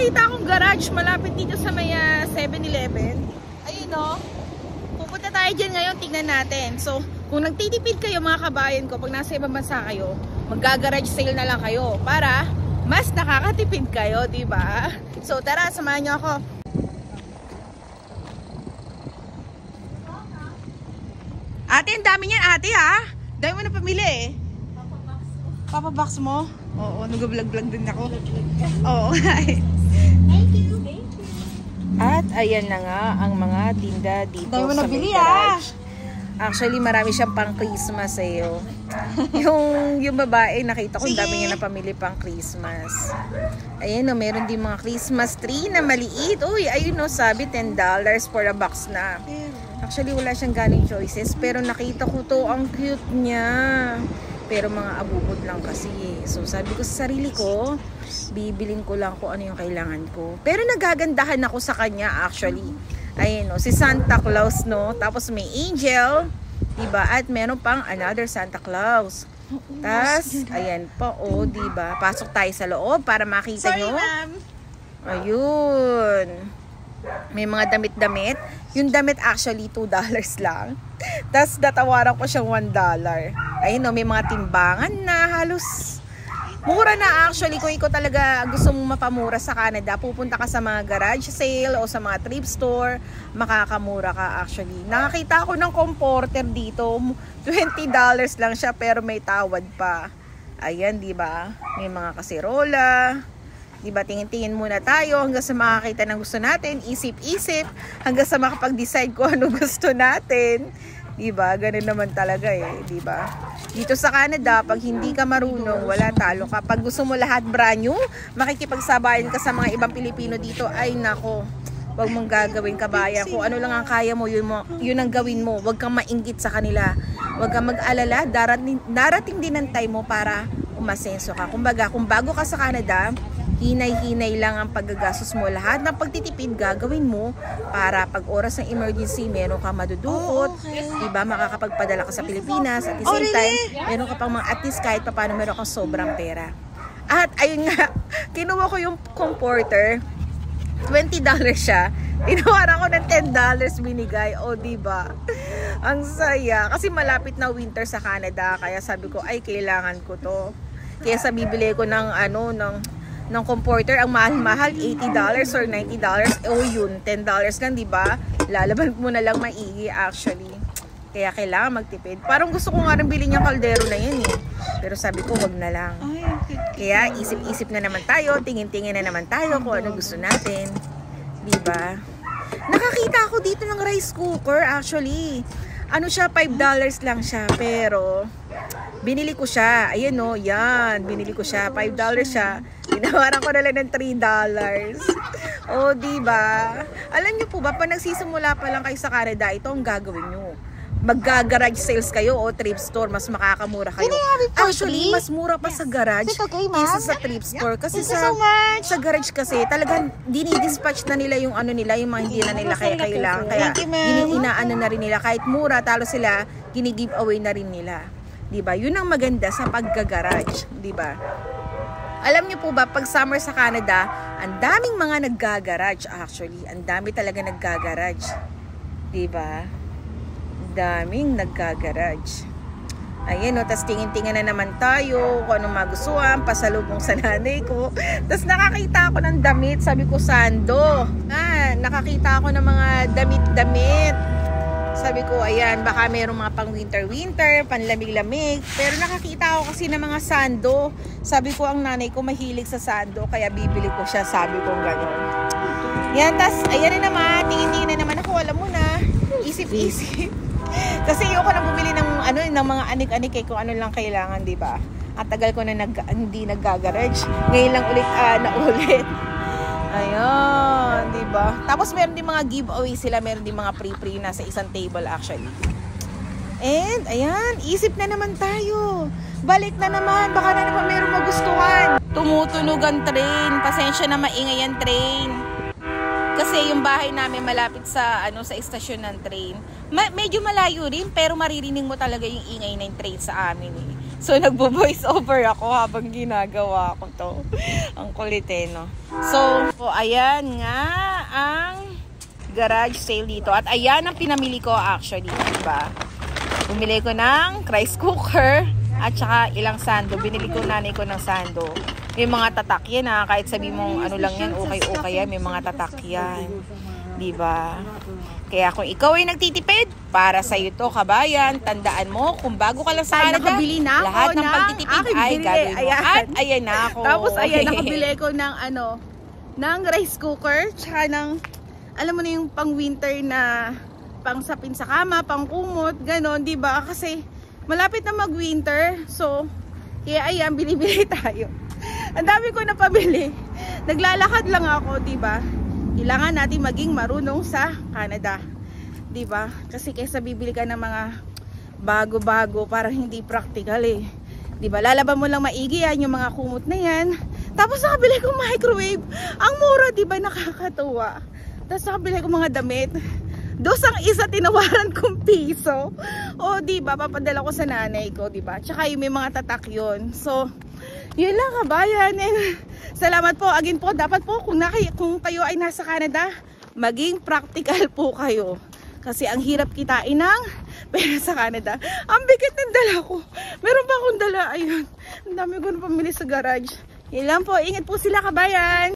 nakakita akong garage malapit dito sa may 7-Eleven. Ayun o. Pupunta tayo dyan ngayon, tignan natin. So, kung nagtitipid kayo mga kabayan ko, pag nasa ibang bansa kayo, mag-garage sale na lang kayo para mas nakakatipid kayo, diba? So, tara, samahan nyo ako. Ate, ang dami niyan, ate, ha? Dami mo na pamili, eh. Papabox mo? Oo, nag-vlog-vlog din ako. Oo. Thank you. At ayan na nga ang mga tinda dito Dami mo sa nabili, garage. Actually, marami siyang pang Christmas sa'yo. yung babae, nakita ko, ang dami niya na pamili pang Christmas. Ayan o, meron din mga Christmas tree na maliit. Uy, ayun o, sabi $10 for a box na. Actually, wala siyang galing choices. Pero nakita ko to, ang cute niya. Pero mga abubot lang kasi. So, sabi ko sa sarili ko, bibilin ko lang kung ano yung kailangan ko. Pero nagagandahan ako sa kanya actually. Ayun o, si Santa Claus, no? Tapos may angel, diba? At meron pang another Santa Claus. Tapos, ayan pa, o, diba? Pasok tayo sa loob para makita nyo. Ayun. May mga damit-damit. Yung damit actually $2 lang. Tapos natawaran ko siyang $1. Ayun o, may mga timbangan na halos mura na actually. Kung ikaw talaga gusto mong mapamura sa Canada, pupunta ka sa mga garage sale o sa mga thrift store, makakamura ka actually. Nakakita ako ng comforter dito, $20 lang siya pero may tawad pa. Ayan, di ba? May mga kaserola. Di ba? Tingin-tingin muna tayo hanggang sa makakita ng gusto natin, isip-isip hanggang sa makapag-decide kung ano gusto natin. Diba? Ganun naman talaga eh, diba? Dito sa Canada, pag hindi ka marunong, wala, talo ka. Pag gusto mo lahat brand new, makikipagsabayan ka sa mga ibang Pilipino dito, ay nako, wag mong gagawin kabayan. Kung ano lang ang kaya mo, yun ang gawin mo. Wag kang mainggit sa kanila. Wag kang mag-alala, darating din ang time mo para umasenso ka. Kumbaga, kung bago ka sa Canada, hinay-hinay lang ang paggagastos mo. Lahat ng pagtitipid gagawin mo para pag oras ng emergency, meron ka madudukot, diba? Makakapagpadala ka sa Pilipinas. At the same time, meron ka pang mga, at least kahit pa paano meron kang sobrang pera. At ayun nga, kinuha ko yung comforter. $20 siya. Tinawaran ko ng $10 binigay. O, diba? Ang saya. Kasi malapit na winter sa Canada. Kaya sabi ko, ay, kailangan ko to. Kaya sa bibili ko ng ng comforter, ang mahal-mahal, $80 or $90. O yun, $10 lang, diba? Lalaban mo na lang maigi actually. Kaya kailangan magtipid. Parang gusto ko nga rin bilhin yung kaldero na yun eh. Pero sabi ko, wag na lang. Kaya isip-isip na naman tayo, tingin-tingin na naman tayo kung ano gusto natin. Diba? Nakakita ako dito ng rice cooker actually. Ano siya, $5 lang siya. Pero binili ko siya. Ayan o, yan. Binili ko siya. $5 siya. Tinawaran ko na lang ng $3. O, diba? Alam nyo po ba, pag nagsisimula pa lang kayo sa Canada, ito ang gagawin nyo. Mag-garage sales kayo o thrift store, mas makakamura kayo. Actually, mas mura pa sa garage kaysa sa thrift store. Kasi sa garage kasi, talagang dinidispatch na nila yung ano nila, yung mga hindi na nila kailangan. Kaya inaano na rin nila. Kahit mura, talo sila, gini-give away na rin nila. Diba? Yun ang maganda sa paggagarage. Diba? Alam niyo po ba, pag summer sa Canada, ang daming mga naggagarage actually. Ang dami talaga naggagarage. Diba? Daming naggagarage. Ayan o, tas tingin-tingin na naman tayo kung anong magustuhan, pasalubong sa nanay ko. Tas nakakita ako ng damit, sabi ko, Sando. Nakakita ako ng mga damit-damit. Sabi ko, ayan, baka mayroong mga pang winter-winter, panlamig-lamig. Pero nakakita ako kasi ng mga sando. Sabi ko, ang nanay ko mahilig sa sando, kaya bibili ko siya, sabi ko gano'n. Yan, tas, ayan na naman, tingin-tingin na naman ako, alam mo na, isip-isip. Kasi ayoko na bumili ng, ng mga anik-anik kung ano lang kailangan, di ba? At tagal ko na hindi naggagarage. Ngayon lang ulit, naulit. Ayun, di ba? Tapos meron din mga giveaway sila, meron din mga free na sa isang table actually. And, ayan, isip na naman tayo. Balik na naman, baka na naman meron magustuhan. Tumutunog ang train, pasensya na maingay ang train. Kasi yung bahay namin malapit sa sa istasyon ng train. Medyo malayo rin pero maririnig mo talaga yung ingay ng train sa amin eh. So, nagbo-voice over ako habang ginagawa ko to. Ang kulit eh, no? So, ayan nga ang garage sale dito. At ayan ang pinamili ko actually, diba? Bumili ko ng rice cooker at saka ilang sando. Binili ko nanay ko ng sando. May mga tatak yan ha. Kahit sabi mong ano lang yan, okay yan. May mga tatak yan. Diba? Kaya kung ikaw ay nagtitipid, para sa'yo to, kabayan, tandaan mo, kung bago ka lang sa Canada, lahat ng pagtitipid ay gagawin mo. At ayan na ako. Tapos ayan, nakabili ko ng ano, ng rice cooker, tsaka ng, alam mo na yung pang winter na pang sapin sa kama, pang kumot, ganon, di ba? Kasi malapit na mag-winter, so, kaya ayan, binibili tayo. Ang dami ko na pabili. Naglalakad lang ako, di ba? Kailangan natin maging marunong sa Canada. 'Di ba? Kasi kaysa bibili ka ng mga bago-bago para hindi practical eh. 'Di ba? Lalaban mo lang maigi yan yung mga kumot na yan. Tapos nakabili ko microwave. Ang mura, 'di ba? Nakakatuwa. Tapos nakabili ko mga damit. Dos ang isa, tinawaran kong piso. O 'di ba? Papadala ko sa nanay ko, 'di ba? Tsaka yung may mga tatak 'yon. So, yun lang kabayan. Salamat po. Again po, dapat po kung kayo ay nasa Canada, maging practical po kayo. Kasi ang hirap kitain ng pera sa Canada. Ang bigat ng dala ko. Meron pa akong dala. Ayun. Ang dami ko na pamili sa garage. Yun lang po. Ingat po sila kabayan.